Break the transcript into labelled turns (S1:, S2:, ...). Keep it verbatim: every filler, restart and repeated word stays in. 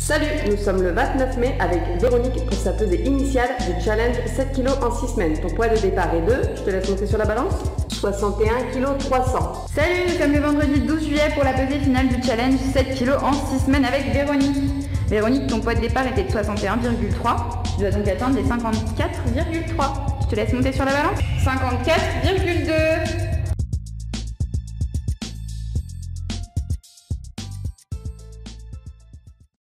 S1: Salut, nous sommes le vingt-neuf mai avec Véronique pour sa pesée initiale du challenge sept kilos en six semaines. Ton poids de départ est de, je te laisse monter sur la balance, soixante et un virgule trois kilos.
S2: Salut, nous sommes le vendredi douze juillet pour la pesée finale du challenge sept kilos en six semaines avec Véronique. Véronique, ton poids de départ était de soixante et un virgule trois. Tu dois donc atteindre les cinquante-quatre virgule trois. Je te laisse monter sur la balance. cinquante-quatre virgule deux.